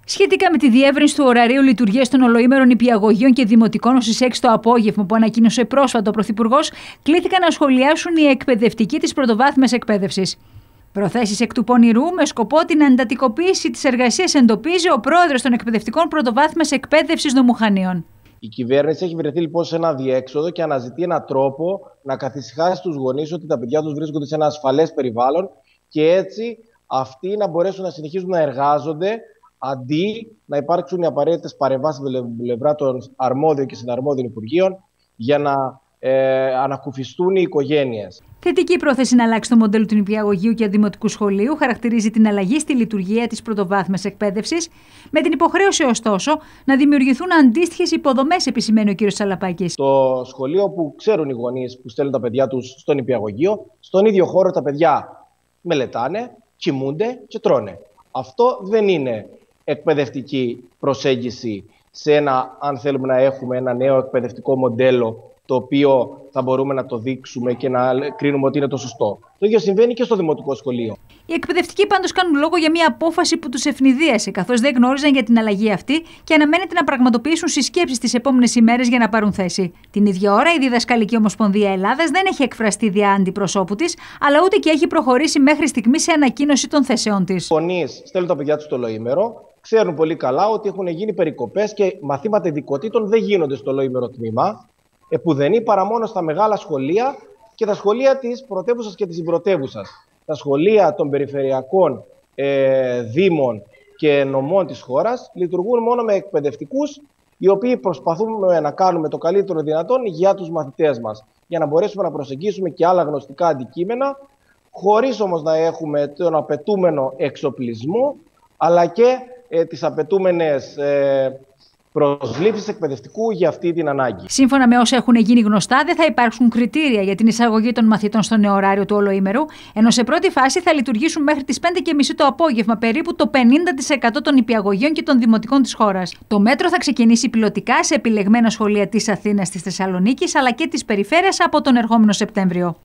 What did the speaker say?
Σχετικά με τη διεύρυνση του ωραρίου λειτουργίας των ολοήμερων νηπιαγωγείων και δημοτικών ως τις 6 το απόγευμα που ανακοίνωσε πρόσφατα ο Πρωθυπουργός, κλήθηκαν να σχολιάσουν οι εκπαιδευτικοί της πρωτοβάθμιας εκπαίδευσης. Προθέσεις εκ του πονηρού με σκοπό την εντατικοποίηση της εργασίας εντοπίζει ο πρόεδρος των εκπαιδευτικών πρωτοβάθμιας εκπαίδευσης Νομουχανίων. Η κυβέρνηση έχει βρεθεί λοιπόν σε ένα διέξοδο και αναζητεί έναν τρόπο να καθησυχάσει τους γονείς ότι τα παιδιά τους βρίσκονται σε ένα ασφαλές περιβάλλον και έτσι αυτοί να μπορέσουν να συνεχίζουν να εργάζονται αντί να υπάρξουν οι απαραίτητες παρεμβάσεις με πλευρά των αρμόδιων και συναρμόδιων υπουργείων για να ανακουφιστούν οι οικογένειες. Θετική πρόθεση να αλλάξει το μοντέλο του νηπιαγωγείου και δημοτικού σχολείου χαρακτηρίζει την αλλαγή στη λειτουργία της πρωτοβάθμιας εκπαίδευσης, με την υποχρέωση ωστόσο να δημιουργηθούν αντίστοιχες υποδομές, επισημαίνει ο κ. Τσαλαπάκης. Το σχολείο που ξέρουν οι γονείς που στέλνουν τα παιδιά τους στο νηπιαγωγείο, στον ίδιο χώρο τα παιδιά μελετάνε, κοιμούνται και τρώνε. Αυτό δεν είναι εκπαιδευτική προσέγγιση σε ένα, αν θέλουμε να έχουμε ένα νέο εκπαιδευτικό μοντέλο, το οποίο θα μπορούμε να το δείξουμε και να κρίνουμε ότι είναι το σωστό. Το ίδιο συμβαίνει και στο δημοτικό σχολείο. Οι εκπαιδευτικοί πάντως κάνουν λόγο για μια απόφαση που τους ευνηδίασε, καθώς δεν γνώριζαν για την αλλαγή αυτή και αναμένεται να πραγματοποιήσουν συσκέψεις τις επόμενες ημέρες για να πάρουν θέση. Την ίδια ώρα, η Διδασκαλική Ομοσπονδία Ελλάδας δεν έχει εκφραστεί δια αντιπροσώπου της, αλλά ούτε και έχει προχωρήσει μέχρι στιγμή σε ανακοίνωση των θέσεών της. Οι γονείς στέλνουν τα παιδιά τους στο ολοήμερο, ξέρουν πολύ καλά ότι έχουν γίνει περικοπές και μαθήματα ειδικοτήτων δεν γίνονται στο ολοήμερο τμήμα. Επουδενή παρά μόνο στα μεγάλα σχολεία και τα σχολεία της πρωτεύουσας και της συμπρωτεύουσας. Τα σχολεία των περιφερειακών δήμων και νομών της χώρας λειτουργούν μόνο με εκπαιδευτικούς, οι οποίοι προσπαθούμε να κάνουμε το καλύτερο δυνατόν για τους μαθητές μας, για να μπορέσουμε να προσεγγίσουμε και άλλα γνωστικά αντικείμενα, χωρίς όμως να έχουμε τον απαιτούμενο εξοπλισμό, αλλά και τις απαιτούμενες προσλήψεις εκπαιδευτικού για αυτή την ανάγκη. Σύμφωνα με όσα έχουν γίνει γνωστά, δεν θα υπάρξουν κριτήρια για την εισαγωγή των μαθητών στο νέο ωράριο του ολοήμερου, ενώ σε πρώτη φάση θα λειτουργήσουν μέχρι τις 5:30 το απόγευμα περίπου το 50% των νηπιαγωγείων και των δημοτικών της χώρας. Το μέτρο θα ξεκινήσει πιλωτικά σε επιλεγμένα σχολεία της Αθήνας, της Θεσσαλονίκης αλλά και της περιφέρειας από τον ερχόμενο Σεπτέμβριο.